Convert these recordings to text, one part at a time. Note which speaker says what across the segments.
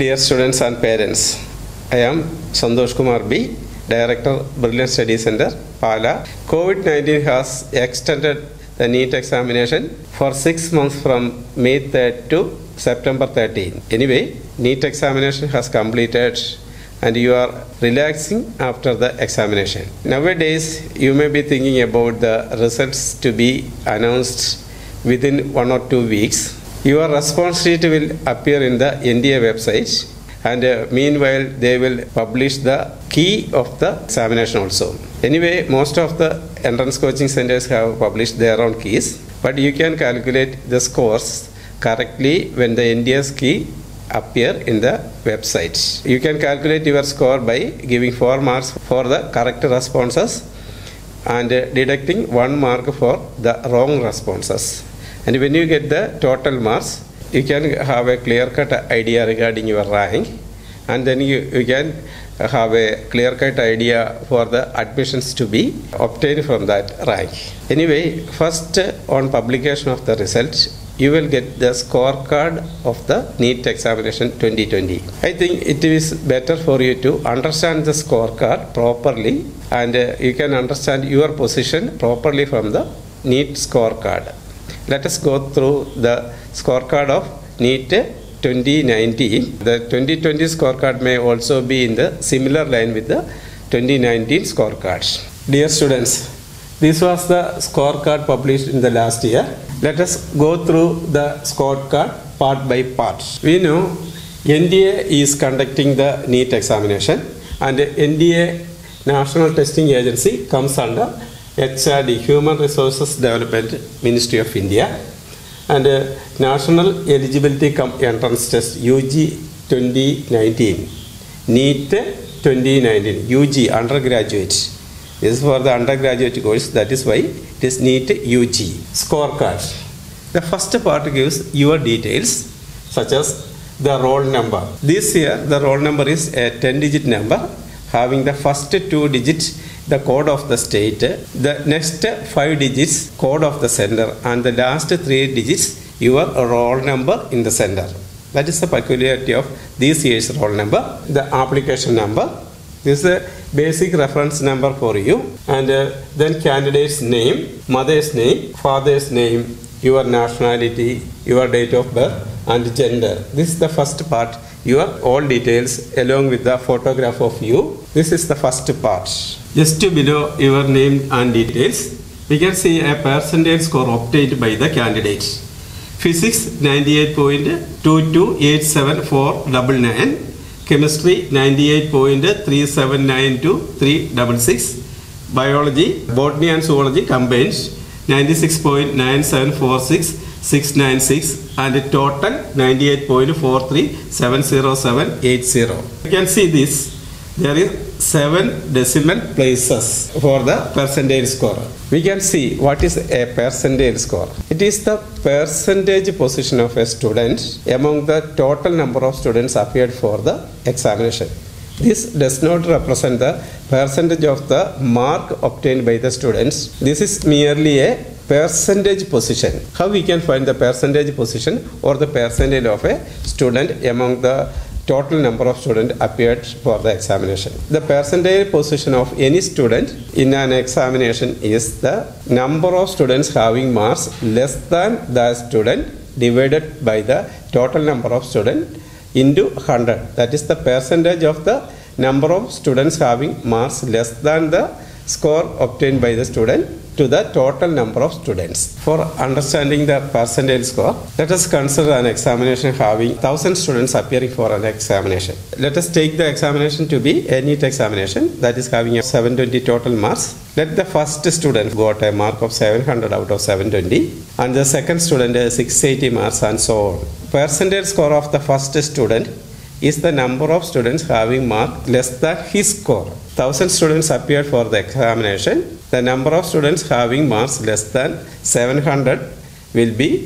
Speaker 1: Dear students and parents, I am Santosh Kumar B, Director, Brilliant Study Center, Pala. COVID-19 has extended the NEET examination for 6 months from May 3rd to September 13. Anyway, NEET examination has completed and you are relaxing after the examination. Nowadays, you may be thinking about the results to be announced within 1 or 2 weeks. Your response sheet will appear in the NDA website, and meanwhile they will publish the key of the examination also. Anyway, most of the entrance coaching centers have published their own keys, but you can calculate the scores correctly when the NDA's key appear in the website. You can calculate your score by giving 4 marks for the correct responses and deducting 1 mark for the wrong responses. And when you get the total marks, you can have a clear-cut idea regarding your rank, and then you can have a clear-cut idea for the admissions to be obtained from that rank. Anyway, first on publication of the result, you will get the scorecard of the NEET examination 2020. I think it is better for you to understand the scorecard properly, and you can understand your position properly from the NEET scorecard. Let us go through the scorecard of NEET 2019. The 2020 scorecard may also be in the similar line with the 2019 scorecard. Dear students, this was the scorecard published in the last year. Let us go through the scorecard part by part. We know NDA is conducting the NEET examination, and NDA National Testing Agency comes under HRD, Human Resources Development, Ministry of India, and National Eligibility Entrance Test UG 2019, NEET 2019, UG undergraduate. This is for the undergraduate course, that is why it is NEET UG. Scorecard. The first part gives your details, such as the roll number. This year the roll number is a 10-digit number having the first 2 digits the code of the state, the next 5 digits code of the center, and the last 3 digits your roll number in the center. That is the peculiarity of this year's roll number. The application number, this is a basic reference number for you, and then candidate's name, mother's name, father's name, your nationality, your date of birth, and gender. This is the first part, your all details along with the photograph of you. This is the first part. Just below your name and details, we can see a percentage score obtained by the candidate. Physics 98.2287499, Chemistry 98.3792 Biology, Botany and Zoology combined 96.9746696, and total 98.4370780. You can see this. There is 7 decimal places for the percentage score. We can see what is a percentage score. It is the percentage position of a student among the total number of students appeared for the examination. This does not represent the percentage of the mark obtained by the students. This is merely a percentage position. How we can find the percentage position or the percentage of a student among the total number of students appeared for the examination? The percentage position of any student in an examination is the number of students having marks less than the student divided by the total number of students into 100. That is the percentage of the number of students having marks less than the score obtained by the student to the total number of students. For understanding the percentage score, let us consider an examination having 1000 students appearing for an examination. Let us take the examination to be a NEET examination, that is having a 720 total marks. Let the first student got a mark of 700 out of 720, and the second student 680 marks, and so on. Percentage score of the first student is the number of students having mark less than his score. 1000 students appeared for the examination. The number of students having marks less than 700 will be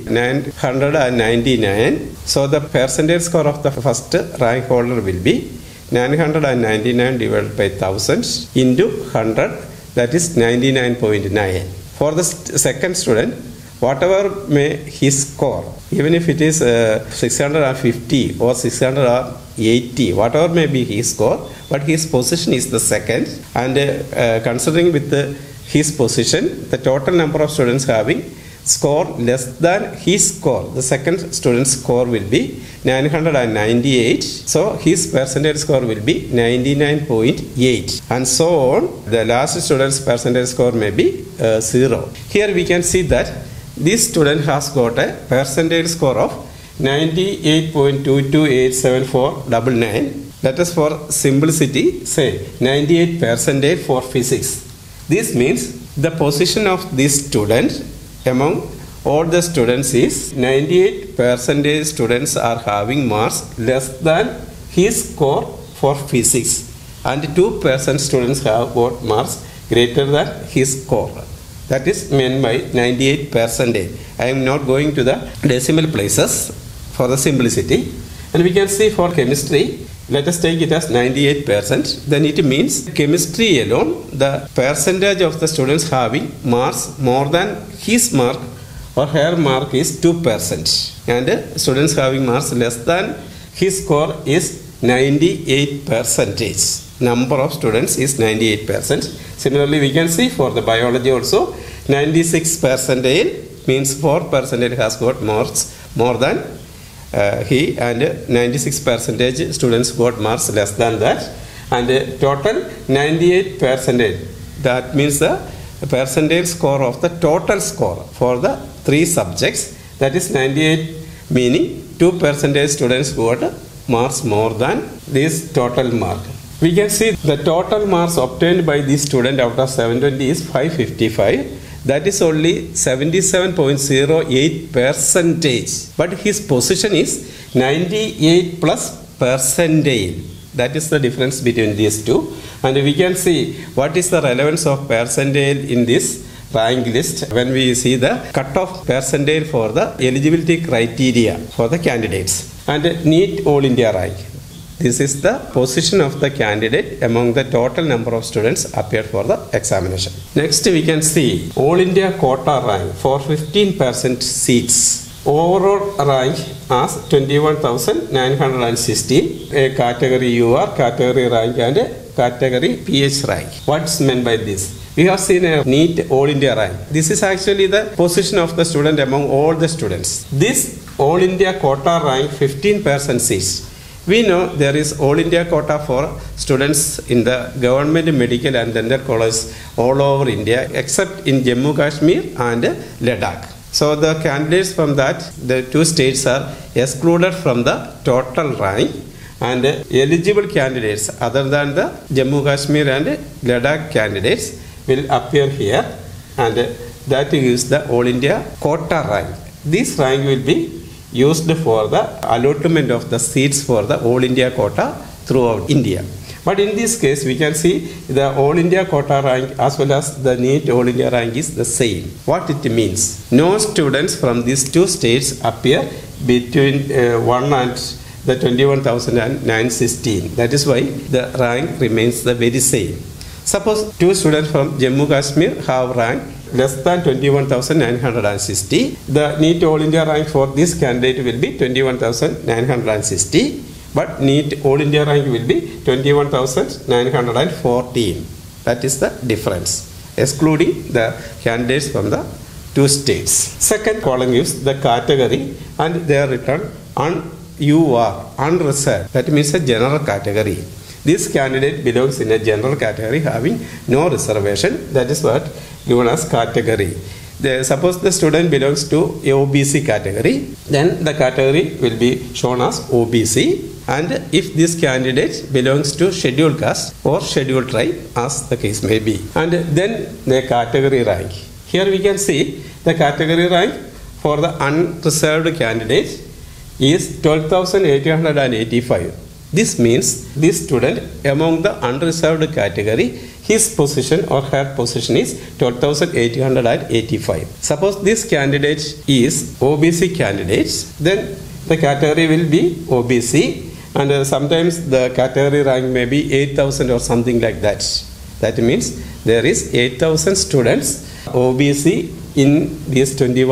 Speaker 1: 999. So the percentage score of the first rank holder will be 999 divided by 1000 into 100, that is 99.9. For the second student, whatever may his score, even if it is 650 or 680, whatever may be his score, but his position is the second, and considering with his position, the total number of students having score less than his score, the second student's score will be 998. So his percentage score will be 99.8, and so on. The last student's percentage score may be 0. Here we can see that this student has got a percentage score of 98.2287499. Let us for simplicity say 98% for physics. This means the position of this student among all the students is 98% students are having marks less than his score for physics, and 2% students have got marks greater than his score. That is meant by 98%. I am not going to the decimal places for the simplicity. And we can see for chemistry, let us take it as 98%. Then it means chemistry alone, the percentage of the students having marks more than his mark or her mark is 2%. And students having marks less than his score is 98%. Number of students is 98%. Similarly, we can see for the biology also, 96% means 4% has got marks more than he, and 96% students got marks less than that, and total 98%. That means the percentage score of the total score for the 3 subjects, that is 98, meaning 2% students got marks more than this total mark. We can see the total marks obtained by this student out of 720 is 555. That is only 77.08%. But his position is 98 plus percentile. That is the difference between these two. And we can see what is the relevance of percentile in this rank list when we see the cutoff percentile for the eligibility criteria for the candidates. And NEET All India rank. This is the position of the candidate among the total number of students appeared for the examination. Next we can see All India quota rank for 15% seats. Overall rank as 21,916. A category UR, category rank, and a category PH rank. What's meant by this? We have seen a NEET All India rank. This is actually the position of the student among all the students. This All India quota rank 15% seats. We know there is All India quota for students in the government medical and dental colleges all over India except in Jammu Kashmir and Ladakh. So the candidates from that, the 2 states are excluded from the total rank, and eligible candidates other than the Jammu Kashmir and Ladakh candidates will appear here, and that is the All India quota rank. This rank will be used for the allotment of the seats for the All India quota throughout India. But in this case, we can see the All India quota rank as well as the NEET All India rank is the same. What it means? No students from these 2 states appear between 1 and the 21,916. That is why the rank remains the very same. Suppose 2 students from Jammu Kashmir have rank less than 21,960. The NEET All India rank for this candidate will be 21,960, but NEET All India rank will be 21,914. That is the difference, excluding the candidates from the 2 states. Second column is the category, and they are written UR, unreserved. That means a general category. This candidate belongs in a general category having no reservation. That is what given as category. Suppose the student belongs to a OBC category, then the category will be shown as OBC. And if this candidate belongs to scheduled caste or scheduled tribe, as the case may be, and then the category rank. Here we can see the category rank for the unreserved candidate is 12,885. This means this student among the unreserved category, his position or her position is 12,885. Suppose this candidate is OBC candidate, then the category will be OBC, and sometimes the category rank may be 8,000 or something like that. That means there is 8,000 students OBC in these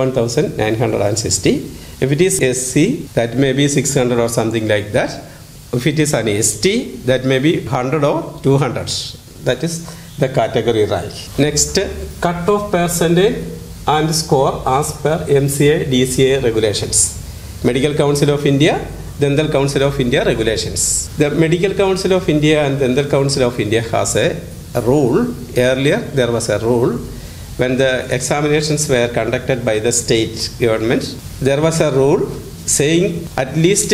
Speaker 1: 21,960. If it is SC, that may be 600 or something like that. If it is an ST, that may be 100 or 200. That is the category rank. Next, cut-off percentage and score as per MCA DCA regulations. Medical Council of India, Dental Council of India regulations. The Medical Council of India and Dental Council of India has a rule. Earlier there was a rule when the examinations were conducted by the state government. There was a rule saying at least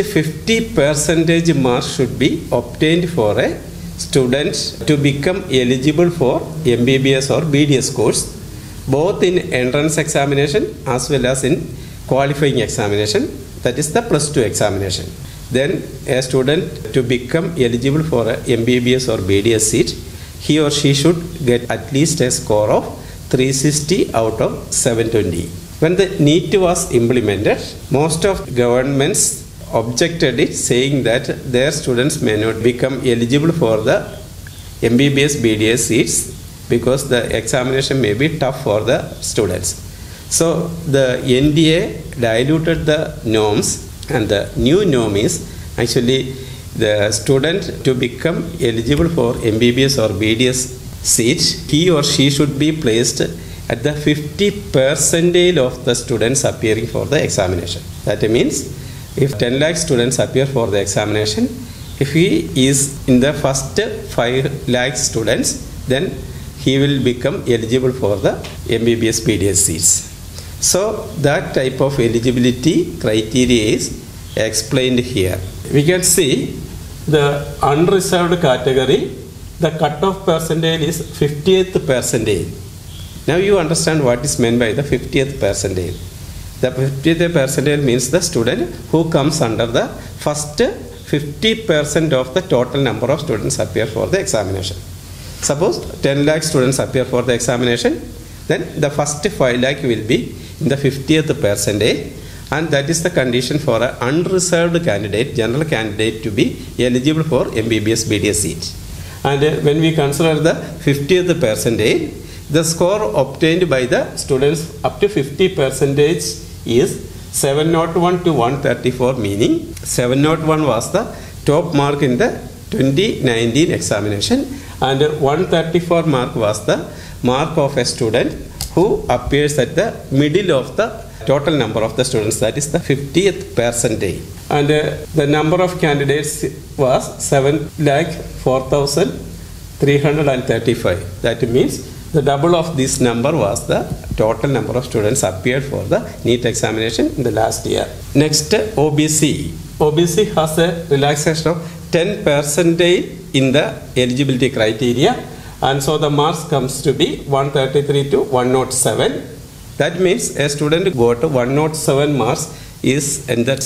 Speaker 1: 50% marks should be obtained for a student to become eligible for MBBS or BDS course, both in entrance examination as well as in qualifying examination, that is the +2 examination. Then a student to become eligible for a MBBS or BDS seat, he or she should get at least a score of 360 out of 720. When the NEET was implemented, most of governments objected it, saying that their students may not become eligible for the MBBS BDS seats because the examination may be tough for the students. So the NDA diluted the norms, and the new norm is actually the student to become eligible for MBBS or BDS seat, he or she should be placed at the 50% of the students appearing for the examination. That means if 10 lakh students appear for the examination, if he is in the first 5 lakh students, then he will become eligible for the MBBS BDS seats. So that type of eligibility criteria is explained here. We can see the unreserved category, the cut-off percentage is 50th percentile. Now you understand what is meant by the 50th percentile. The 50th percentile means the student who comes under the first 50% of the total number of students appear for the examination. Suppose 10 lakh students appear for the examination, then the first 5 lakh will be in the 50th percentile, and that is the condition for an unreserved candidate, general candidate, to be eligible for MBBS BDS seat. And when we consider the 50th percentile, the score obtained by the students up to 50% is 701 to 134, meaning 701 was the top mark in the 2019 examination, and 134 mark was the mark of a student who appears at the middle of the total number of the students, that is the 50th percentile. And the number of candidates was 7,04,335. That means the double of this number was the total number of students appeared for the NEET examination in the last year. Next, OBC. OBC has a relaxation of 10% in the eligibility criteria, and so the marks comes to be 133 to 107. That means a student got 107 marks is in the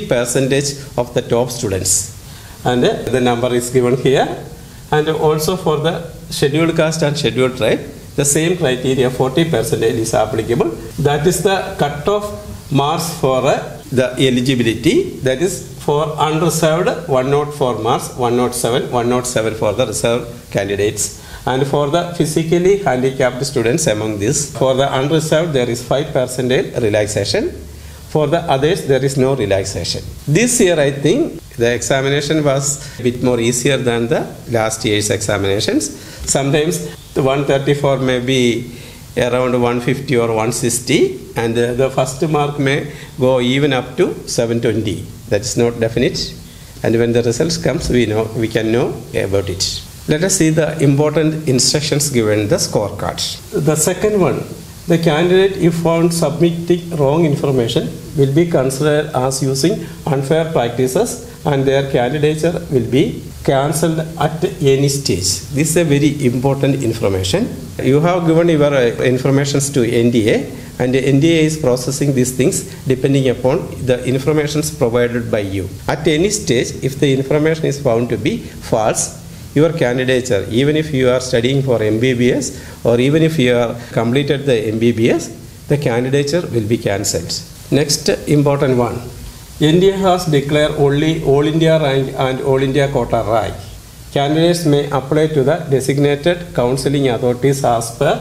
Speaker 1: 60% of the top students, and the number is given here. And also for the scheduled caste and scheduled tribe, the same criteria, 40% is applicable. That is the cut-off marks for the eligibility. That is for unreserved 104 marks, 107, 107 for the reserved candidates. And for the physically handicapped students among this, for the unreserved there is 5% relaxation. For the others there is no relaxation. This year I think the examination was a bit more easier than the last year's examinations. Sometimes the 134 may be around 150 or 160, and the first mark may go even up to 720. That is not definite, and when the results comes, we can know about it. Let us see the important instructions given in the scorecard. The second one, the candidate, if found submitting wrong information, will be considered as using unfair practices, and their candidature will be cancelled at any stage. This is a very important information. You have given your informations to NDA, and NDA is processing these things depending upon the informations provided by you. At any stage, if the information is found to be false, your candidature, even if you are studying for MBBS or even if you are completed the MBBS, the candidature will be cancelled. Next important one, India has declared only All India rank and All India quota rank. Candidates may apply to the designated counseling authorities as per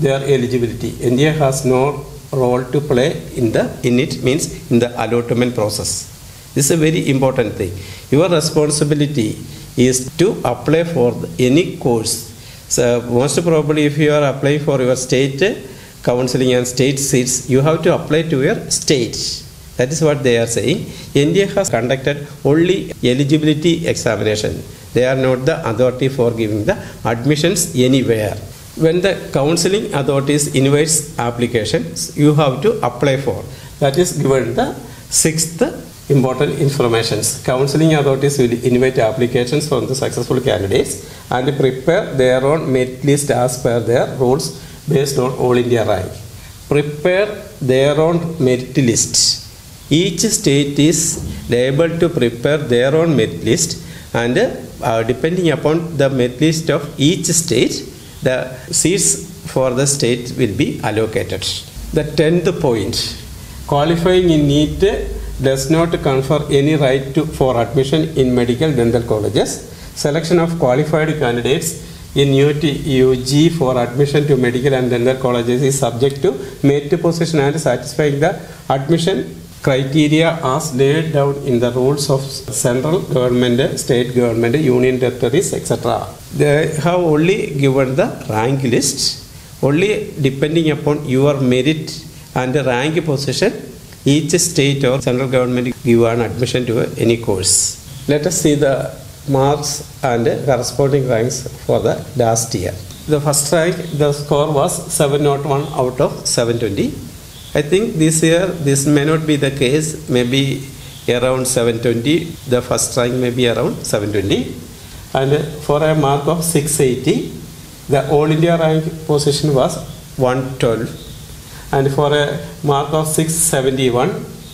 Speaker 1: their eligibility. NDA has no role to play in it means in the allotment process. This is a very important thing. Your responsibility is to apply for any course. So most probably if you are applying for your state counseling and state seats, you have to apply to your state. That is what they are saying. NDA has conducted only eligibility examination. They are not the authority for giving the admissions anywhere. When the counseling authorities invites applications, you have to apply for. That is given the sixth important informations. Counseling authorities will invite applications from the successful candidates and prepare their own merit list as per their rules based on All India rank. Prepare their own merit list. Each state is liable to prepare their own merit list, and depending upon the merit list of each state, the seats for the state will be allocated. The 10th point, qualifying in NEET does not confer any right for admission in medical dental colleges. Selection of qualified candidates in UT UG for admission to medical and dental colleges is subject to merit position and satisfying the admission criteria as laid down in the rules of central government, state government, union territories, etc. They have only given the rank list. Only depending upon your merit and rank position, each state or central government give an admission to any course. Let us see the marks and corresponding ranks for the last year. The first rank, the score was 701 out of 720. I think this year this may not be the case, maybe around 720. The first rank may be around 720. And for a mark of 680, the All India rank position was 112. And for a mark of 671,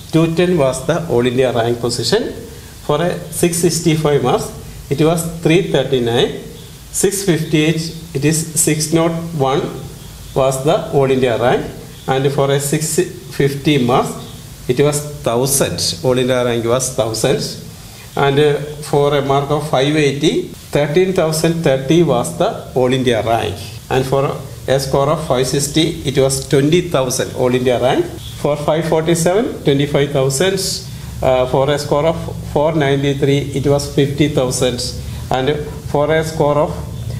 Speaker 1: 210 was the All India rank position. For a 665 marks, it was 339. 658, it is 601 was the All India rank. And for a 650 marks, it was 1000. All India rank was 1000. And for a mark of 580, 13,030 was the All India rank. And for a score of 560, it was 20,000 All India rank. For 547, 25,000. For a score of 493, it was 50,000. And for a score of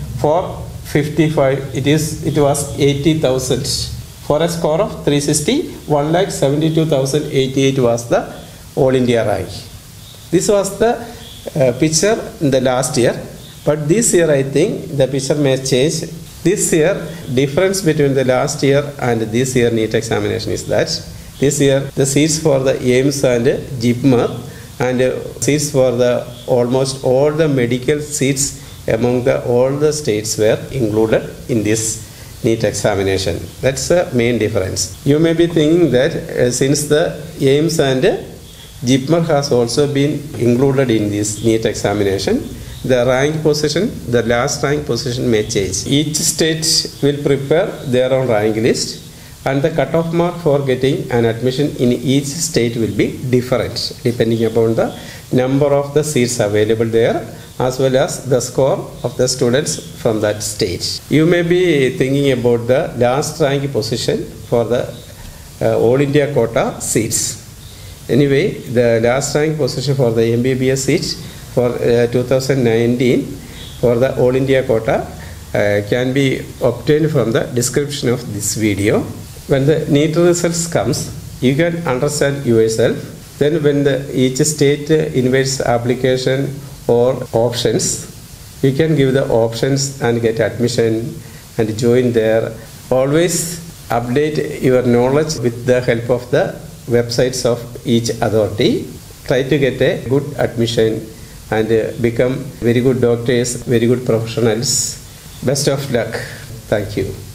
Speaker 1: 455, it was 80,000. For a score of 360, 1,72,088 was the All India rank. This was the picture in the last year, but this year I think the picture may change. This year, difference between the last year and this year NEET examination is that this year the seats for the AIIMS and JIPMER and seats for the almost all the medical seats among all the states were included in this NEET examination. That's the main difference. You may be thinking that since the AIIMS and JIPMER has also been included in this NEET examination, the rank position, the last rank position may change. Each state will prepare their own rank list, and the cutoff mark for getting an admission in each state will be different depending upon the number of the seats available there, as well as the score of the students from that state. You may be thinking about the last rank position for the All India quota seats. Anyway, the last rank position for the MBBS seats for 2019 for the All India quota can be obtained from the description of this video. When the NEET results comes, you can understand yourself. Then when each state invites application or options, you can give the options and get admission and join there. Always update your knowledge with the help of the websites of each authority. Try to get a good admission and become very good doctors, very good professionals. Best of luck. Thank you.